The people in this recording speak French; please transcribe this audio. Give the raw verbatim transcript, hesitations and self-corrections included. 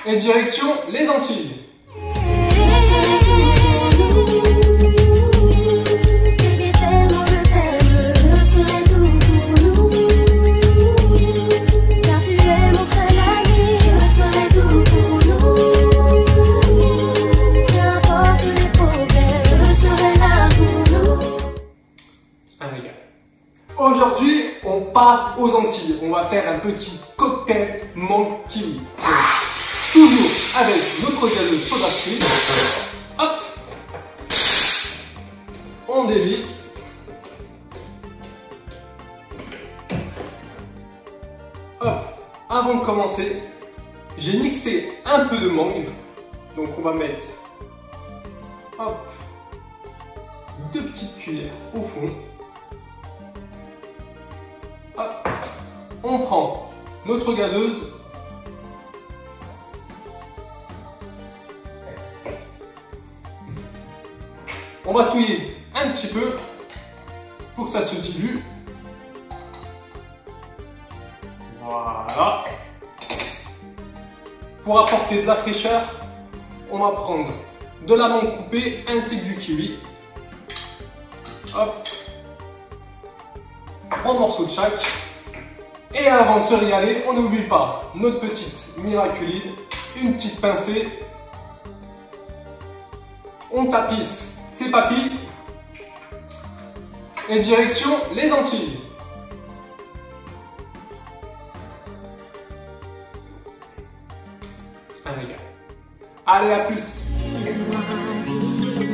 Et direction les Antilles. Aujourd'hui, on part aux Antilles. On va faire un petit cocktail mangue kiwi. Toujours avec notre gazeuse soda stream. Hop, on dévisse. Hop, avant de commencer, j'ai mixé un peu de mangue. Donc on va mettre hop, deux petites cuillères au fond. Hop. On prend notre gazeuse. On va touiller un petit peu pour que ça se dilue. Voilà. Pour apporter de la fraîcheur, on va prendre de la mangue coupée ainsi que du kiwi. Hop. Trois morceaux de chaque. Et avant de se régaler, on n'oublie pas notre petite miraculine, une petite pincée. On tapisse ses papilles. Et direction les Antilles. Un régal. Allez, à plus.